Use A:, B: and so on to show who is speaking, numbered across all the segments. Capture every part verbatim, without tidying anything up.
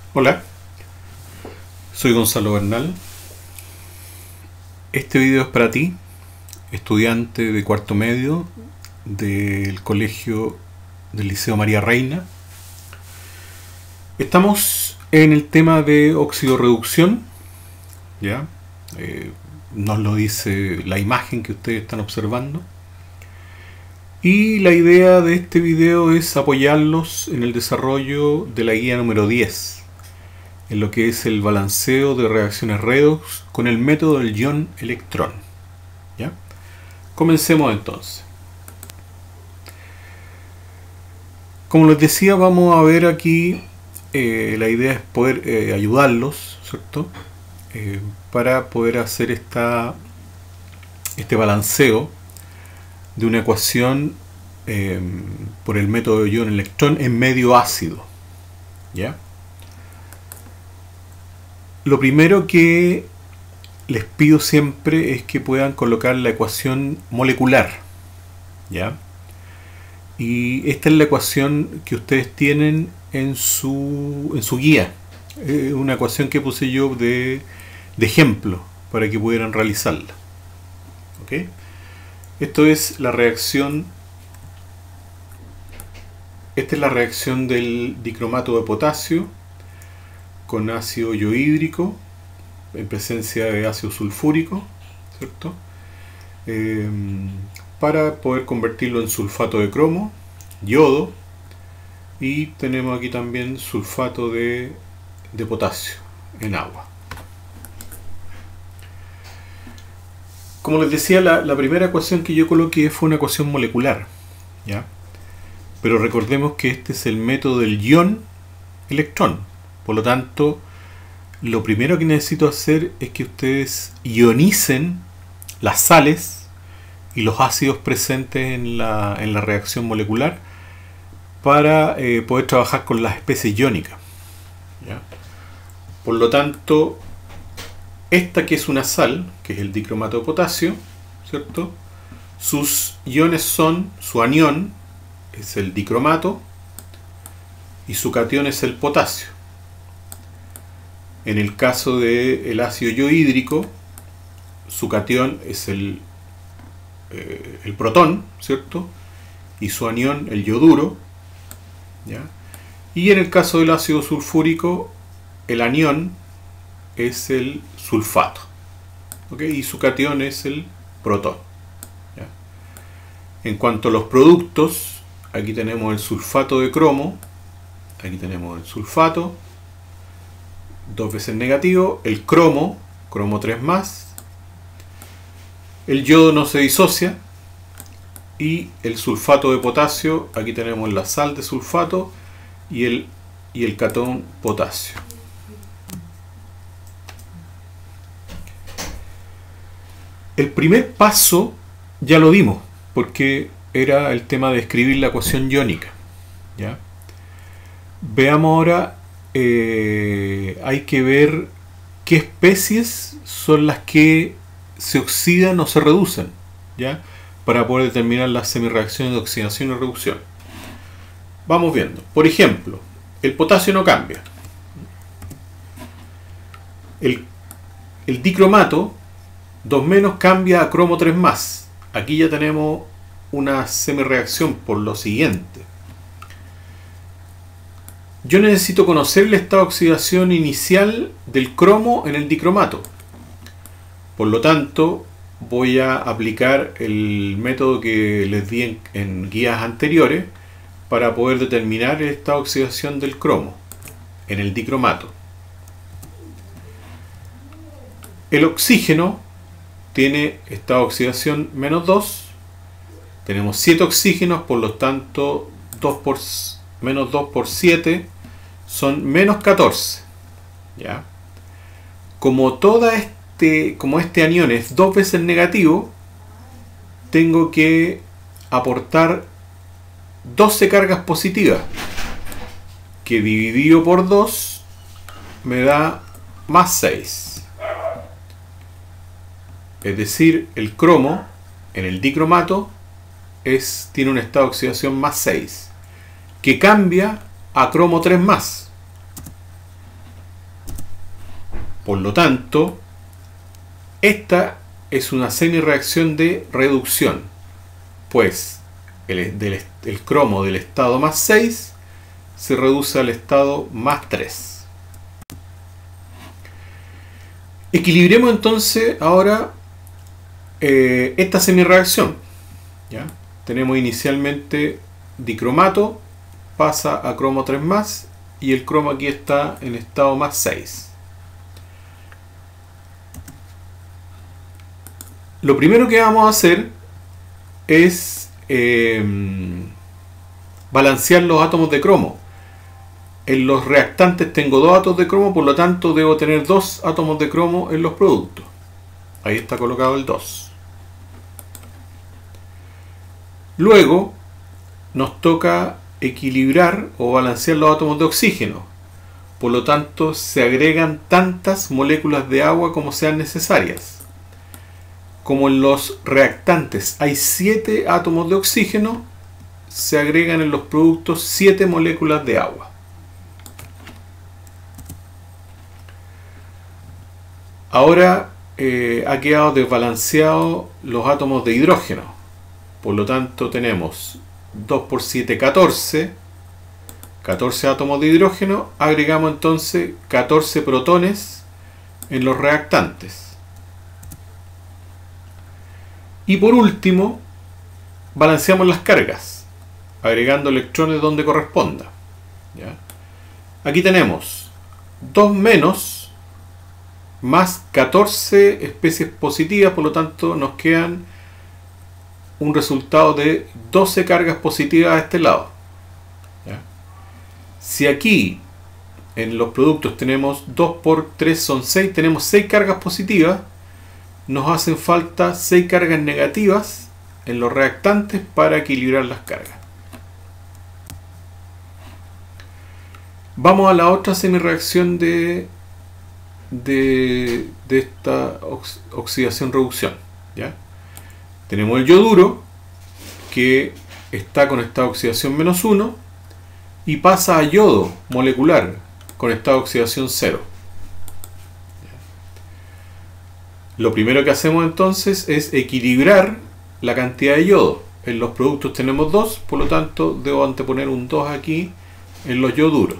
A: Hola, soy Gonzalo Bernal. Este video es para ti, estudiante de cuarto medio del colegio del Liceo María Reina. Estamos en el tema de oxidorreducción, ¿ya? Eh, nos lo dice la imagen que ustedes están observando. Y la idea de este video es apoyarlos en el desarrollo de la guía número diez, en lo que es el balanceo de reacciones redox con el método del ion-electrón. ¿Ya? Comencemos entonces. Como les decía, vamos a ver aquí, eh, la idea es poder eh, ayudarlos, ¿cierto? Eh, para poder hacer esta, este balanceo de una ecuación eh, por el método de ion-electrón en medio ácido. ¿Ya? Lo primero que les pido siempre es que puedan colocar la ecuación molecular, ¿ya? Y esta es la ecuación que ustedes tienen en su, en su guía. Es una ecuación que puse yo de, de ejemplo para que pudieran realizarla. ¿Ok? Esto es la reacción. Esta es la reacción del dicromato de potasio con ácido iohídrico en presencia de ácido sulfúrico, ¿cierto? Eh, para poder convertirlo en sulfato de cromo, yodo, y tenemos aquí también sulfato de, de potasio en agua. Como les decía, la, la primera ecuación que yo coloqué fue una ecuación molecular, ¿ya? Pero recordemos que este es el método del ion-electrón. Por lo tanto, lo primero que necesito hacer es que ustedes ionicen las sales y los ácidos presentes en la, en la reacción molecular para eh, poder trabajar con las especies iónicas. ¿Ya? Por lo tanto, esta que es una sal, que es el dicromato de potasio, ¿cierto? Sus iones son, su anión es el dicromato y su catión es el potasio. En el caso del ácido iohídrico, su catión es el, eh, el protón, ¿cierto? Y su anión el yoduro, ¿ya? Y en el caso del ácido sulfúrico, el anión es el sulfato, ¿ok? Y su catión es el protón, ¿ya? En cuanto a los productos, aquí tenemos el sulfato de cromo, aquí tenemos el sulfato, dos veces negativo, el cromo, cromo tres más, el yodo no se disocia, y el sulfato de potasio, aquí tenemos la sal de sulfato y el, y el catón potasio. El primer paso ya lo dimos, porque era el tema de escribir la ecuación iónica, ¿ya? Veamos ahora. Eh, hay que ver qué especies son las que se oxidan o se reducen, ¿ya? Para poder determinar las semireacciones de oxidación y reducción. Vamos viendo. Por ejemplo, el potasio no cambia. El, el dicromato dos menos cambia a cromo tres más. Aquí ya tenemos una semireacción por lo siguiente. Yo necesito conocer el estado de oxidación inicial del cromo en el dicromato. Por lo tanto, voy a aplicar el método que les di en, en guías anteriores para poder determinar el estado de oxidación del cromo en el dicromato. El oxígeno tiene estado de oxidación menos dos. Tenemos siete oxígenos, por lo tanto, dos por menos dos por siete son menos catorce, ¿ya? Como, toda este, como este anión es dos veces negativo, tengo que aportar doce cargas positivas, que dividido por dos me da más seis. Es decir, el cromo en el dicromato es, tiene un estado de oxidación más seis, que cambia a cromo tres más. Por lo tanto, esta es una semireacción de reducción, pues el, del, el cromo del estado más seis se reduce al estado más tres. Equilibremos entonces ahora eh, esta semireacción. ¿Ya? Tenemos inicialmente dicromato, pasa a cromo tres más, y el cromo aquí está en estado más seis. Lo primero que vamos a hacer es eh, balancear los átomos de cromo. En los reactantes tengo dos átomos de cromo, por lo tanto debo tener dos átomos de cromo en los productos. Ahí está colocado el dos. Luego nos toca equilibrar o balancear los átomos de oxígeno. Por lo tanto se agregan tantas moléculas de agua como sean necesarias. Como en los reactantes hay siete átomos de oxígeno, se agregan en los productos siete moléculas de agua. Ahora eh, ha quedado desbalanceado los átomos de hidrógeno. Por lo tanto tenemos dos por siete, catorce. catorce átomos de hidrógeno. Agregamos entonces catorce protones en los reactantes. Y por último, balanceamos las cargas, agregando electrones donde corresponda. ¿Ya? Aquí tenemos dos menos más catorce especies positivas, por lo tanto nos quedan un resultado de doce cargas positivas a este lado. ¿Ya? Si aquí en los productos tenemos dos por tres son seis, tenemos seis cargas positivas, nos hacen falta seis cargas negativas en los reactantes para equilibrar las cargas. Vamos a la otra semireacción de, de, de esta ox, oxidación-reducción. ¿Ya? Tenemos el yoduro, que está con estado de oxidación menos uno, y pasa a yodo molecular con estado de oxidación cero. Lo primero que hacemos entonces es equilibrar la cantidad de yodo. En los productos tenemos dos, por lo tanto debo anteponer un dos aquí en los yoduros.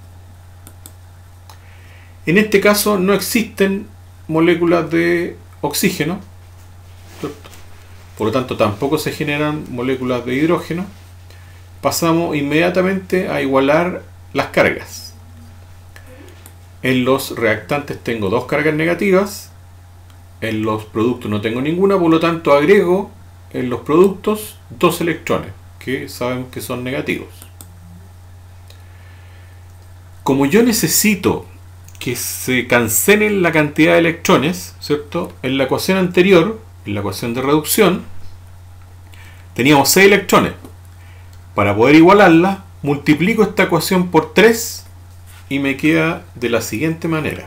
A: En este caso no existen moléculas de oxígeno, por lo tanto tampoco se generan moléculas de hidrógeno. Pasamos inmediatamente a igualar las cargas. En los reactantes tengo dos cargas negativas. En los productos no tengo ninguna, por lo tanto agrego en los productos dos electrones, que sabemos que son negativos. Como yo necesito que se cancelen la cantidad de electrones, ¿cierto? En la ecuación anterior, en la ecuación de reducción, teníamos seis electrones. Para poder igualarla, multiplico esta ecuación por tres y me queda de la siguiente manera.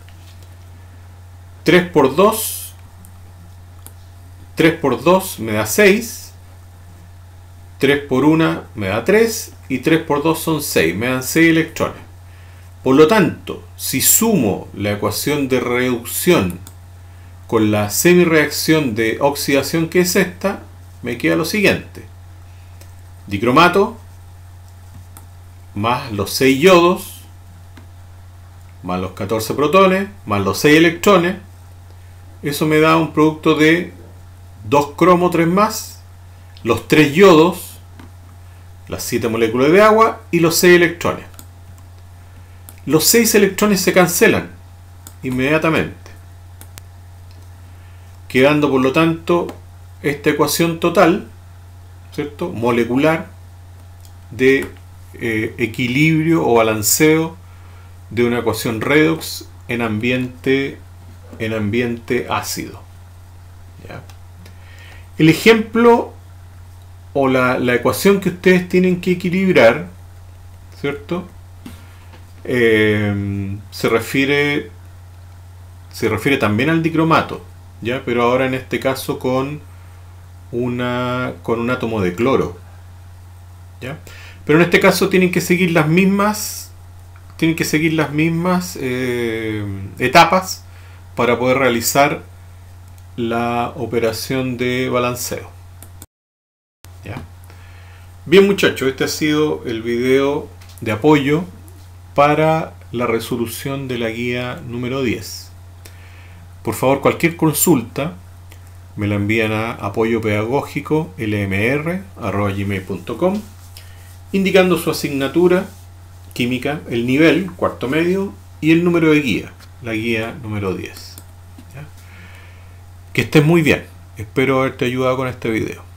A: tres por dos, tres por dos me da seis, tres por uno me da tres y tres por dos son seis, me dan seis electrones. Por lo tanto, si sumo la ecuación de reducción con la semireacción de oxidación, que es esta, me queda lo siguiente: dicromato más los seis yodos más los catorce protones más los seis electrones. Eso me da un producto de dos cromo, tres más, los tres yodos, las siete moléculas de agua y los seis electrones. Los seis electrones se cancelan inmediatamente, quedando por lo tanto esta ecuación total, ¿cierto?, molecular de eh, equilibrio o balanceo de una ecuación redox en ambiente en ambiente ácido. ¿Ya? El ejemplo o la, la ecuación que ustedes tienen que equilibrar, ¿cierto?, eh, se refiere se refiere también al dicromato, ¿ya? Pero ahora en este caso con una con un átomo de cloro, ¿ya? Pero en este caso tienen que seguir las mismas tienen que seguir las mismas eh, etapas para poder realizar la operación de balanceo. ¿Ya? Bien muchachos, este ha sido el video de apoyo para la resolución de la guía número diez. Por favor, cualquier consulta me la envían a apoyo pedagógico l m r arroba gmail punto com indicando su asignatura química, el nivel, cuarto medio, y el número de guía, la guía número diez. ¿Ya? Que estés muy bien. Espero haberte ayudado con este video.